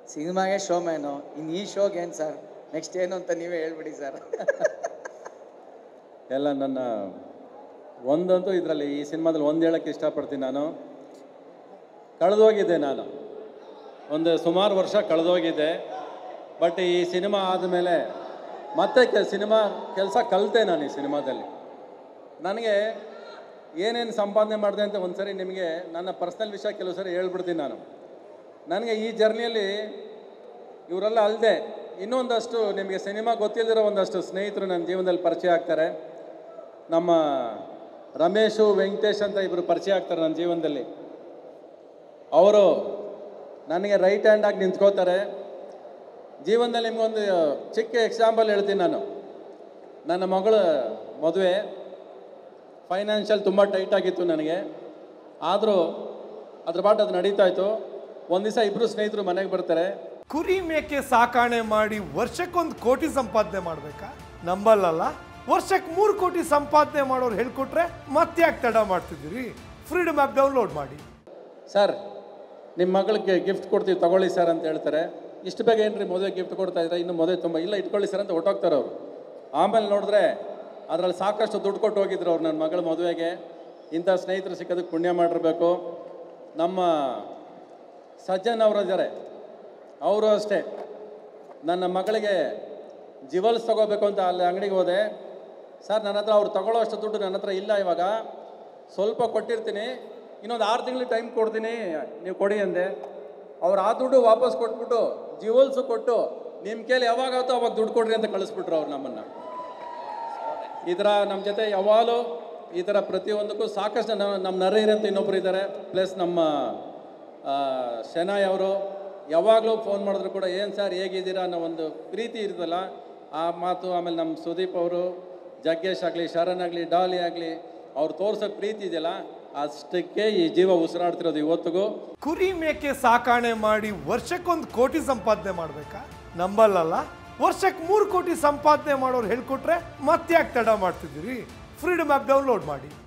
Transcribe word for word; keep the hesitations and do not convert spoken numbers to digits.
ಸಿನಿಮಾಗೆ show man, ಇನ್ನು ಈ ಶೋಗೆ ಏನು ಸರ್, ನೆಕ್ಸ್ಟ್ ಏನು ಅಂತ ನೀವೇ ಹೇಳ್ಬಿಡಿ ಸರ್. ಎಲ್ಲ ನನ್ನ ಒಂದಂತೂ ಇದರಲ್ಲಿ ಈ ಸಿನಿಮಾದಲ್ಲಿ ಒಂದು ಹೇಳೋಕ್ಕೆ ಇಷ್ಟಪಡ್ತೀನಿ. ನಾನು ಕಳೆದೋಗಿದ್ದೆ, ನಾನು ಒಂದು ಸುಮಾರು ವರ್ಷ ಕಳೆದೋಗಿದ್ದೆ. ಬಟ್ ಈ ಸಿನಿಮಾ ಆದಮೇಲೆ ಮತ್ತೆ ಕೆ ಸಿನಿಮಾ ಕೆಲಸ ಕಲಿತೆ ನಾನು ಈ ಸಿನಿಮಾದಲ್ಲಿ. ನನಗೆ ಏನೇನು ಸಂಪಾದನೆ ಮಾಡಿದೆ ಅಂತ ಒಂದು ಸರಿ ನಿಮಗೆ ನನ್ನ ಪರ್ಸ್ನಲ್ ವಿಷಯ ಕೆಲವು ಸರಿ ಹೇಳ್ಬಿಡ್ತೀನಿ. ನಾನು ನನಗೆ ಈ ಜರ್ನಿಯಲ್ಲಿ ಇವರೆಲ್ಲ ಅಲ್ಲದೆ ಇನ್ನೊಂದಷ್ಟು ನಿಮಗೆ ಸಿನಿಮಾ ಗೊತ್ತಿಲ್ಲದಿರೋ ಒಂದಷ್ಟು ಸ್ನೇಹಿತರು ನನ್ನ ಜೀವನದಲ್ಲಿ ಪರಿಚಯ ಆಗ್ತಾರೆ. ನಮ್ಮ ರಮೇಶು, ವೆಂಕಟೇಶ್ ಅಂತ ಇಬ್ಬರು ಪರಿಚಯ ಆಗ್ತಾರೆ ನನ್ನ ಜೀವನದಲ್ಲಿ. ಅವರು ನನಗೆ ರೈಟ್ ಹ್ಯಾಂಡಾಗಿ ನಿಂತ್ಕೋತಾರೆ. ಜೀವನದಲ್ಲಿ ನಿಮಗೊಂದು ಚಿಕ್ಕ ಎಕ್ಸಾಂಪಲ್ ಹೇಳ್ತೀನಿ. ನಾನು ನನ್ನ ಮಗಳ ಮದುವೆ ಫೈನಾನ್ಷಿಯಲ್ ತುಂಬ ಟೈಟಾಗಿತ್ತು ನನಗೆ, ಆದರೂ ಅದ್ರ ಬಾಟ್ ಅದು ನಡೀತಾ ಇತ್ತು. ಒಂದು ದಿವಸ ಇಬ್ಬರು ಸ್ನೇಹಿತರು ಮನೆಗೆ ಬರ್ತಾರೆ. ಕುರಿ ಮೇಕೆ ಸಾಕಾಣೆ ಮಾಡಿ ವರ್ಷಕ್ಕೊಂದು ಕೋಟಿ ಸಂಪಾದನೆ ಮಾಡಬೇಕಾ? ನಂಬಲ್ಲಲ್ಲ. ವರ್ಷಕ್ಕೆ ಮೂರು ಕೋಟಿ ಸಂಪಾದನೆ ಮಾಡೋರು ಹೇಳ್ಕೊಟ್ರೆ ಮತ್ತೆ ಯಾಕೆ ತಡ ಮಾಡ್ತಿದ್ದೀರಿ? ಫ್ರೀಡಮ್ ಆ್ಯಪ್ ಡೌನ್ಲೋಡ್ ಮಾಡಿ. ಸರ್, ನಿಮ್ಮ ಮಗಳಿಗೆ ಗಿಫ್ಟ್ ಕೊಡ್ತೀವಿ ತಗೊಳ್ಳಿ ಸರ್ ಅಂತ ಹೇಳ್ತಾರೆ. ಇಷ್ಟು ಬೇಗ ಏನ್ರಿ ಮದುವೆ ಗಿಫ್ಟ್ ಕೊಡ್ತಾ ಇದ್ದಾರೆ, ಇನ್ನು ಮದುವೆ ತುಂಬ ಇಲ್ಲ, ಇಟ್ಕೊಳ್ಳಿ ಸರ್ ಅಂತ ಹೊಟ್ಟೋಗ್ತಾರೆ ಅವರು. ಆಮೇಲೆ ನೋಡಿದ್ರೆ ಅದರಲ್ಲಿ ಸಾಕಷ್ಟು ದುಡ್ಡು ಕೊಟ್ಟು ಹೋಗಿದ್ರು ಅವ್ರು ನನ್ನ ಮಗಳ ಮದುವೆಗೆ. ಇಂಥ ಸ್ನೇಹಿತರು ಸಿಕ್ಕೋದಕ್ಕೆ ಪುಣ್ಯ ಮಾಡಿರಬೇಕು. ನಮ್ಮ ಸಜ್ಜನ್ ಅವರು ಇದ್ದಾರೆ, ಅವರು ಅಷ್ಟೇ. ನನ್ನ ಮಗಳಿಗೆ ಜಿವಲ್ಸ್ ತೊಗೋಬೇಕು ಅಂತ ಅಲ್ಲಿ ಅಂಗಡಿಗೆ ಹೋದೆ. ಸರ್, ನನ್ನ ಹತ್ರ ಅವ್ರು ತೊಗೊಳ್ಳೋ ಅಷ್ಟು ದುಡ್ಡು ನನ್ನ ಹತ್ರ ಇಲ್ಲ, ಇವಾಗ ಸ್ವಲ್ಪ ಕೊಟ್ಟಿರ್ತೀನಿ, ಇನ್ನೊಂದು ಆರು ತಿಂಗಳು ಟೈಮ್ ಕೊಡ್ತೀನಿ, ನೀವು ಕೊಡಿ ಅಂದೆ. ಅವ್ರು ಆ ದುಡ್ಡು ವಾಪಸ್ ಕೊಟ್ಬಿಟ್ಟು ಜಿವಲ್ಸು ಕೊಟ್ಟು ನಿಮ್ಮ ಕೈಲಿ ಯಾವಾಗಾಗುತ್ತೋ ಅವಾಗ ದುಡ್ಡು ಕೊಡ್ರಿ ಅಂತ ಕಳಿಸ್ಬಿಟ್ರು ಅವ್ರು ನಮ್ಮನ್ನು. ಈ ಥರ ನಮ್ಮ ಜೊತೆ ಯಾವಾಗಲೂ ಈ ಥರ ಪ್ರತಿಯೊಂದಕ್ಕೂ ಸಾಕಷ್ಟು ನಮ್ಮ ನಮ್ಮ ನರೇರ್ ಅಂತ ಇನ್ನೊಬ್ರು ಇದ್ದಾರೆ. ಪ್ಲಸ್ ನಮ್ಮ ಶೆನಾಯ್ ಅವರು ಯಾವಾಗಲೂ ಫೋನ್ ಮಾಡಿದ್ರು ಕೂಡ ಏನು ಸರ್ ಹೇಗಿದ್ದೀರಾ ಅನ್ನೋ ಒಂದು ಪ್ರೀತಿ ಇರ್ತಲ್ಲ, ಆ ಮಾತು. ಆಮೇಲೆ ನಮ್ಮ ಸುದೀಪ್ ಅವರು, ಜಗ್ಗೇಶ್ ಆಗಲಿ, ಶರಣ್ ಆಗಲಿ, ಡಾಲಿ ಆಗಲಿ, ಅವ್ರು ತೋರಿಸೋ ಪ್ರೀತಿ ಇದೆಯಲ್ಲ, ಅಷ್ಟಕ್ಕೆ ಈ ಜೀವ ಉಸಿರಾಡ್ತಿರೋದು ಇವತ್ತಿಗೂ. ಕುರಿ ಮೇಕೆ ಸಾಕಾಣೆ ಮಾಡಿ ವರ್ಷಕ್ಕೊಂದು ಕೋಟಿ ಸಂಪಾದನೆ ಮಾಡಬೇಕಾ? ನಂಬಲ್ಲಲ್ಲ. ವರ್ಷಕ್ಕೆ ಮೂರು ಕೋಟಿ ಸಂಪಾದನೆ ಮಾಡೋರು ಹೇಳ್ಕೊಟ್ರೆ ಮತ್ತೆ ಯಾಕೆ ತಡ ಮಾಡ್ತಿದ್ದೀರಿ? ಫ್ರೀಡಮ್ ಆ್ಯಪ್ ಡೌನ್ಲೋಡ್ ಮಾಡಿ.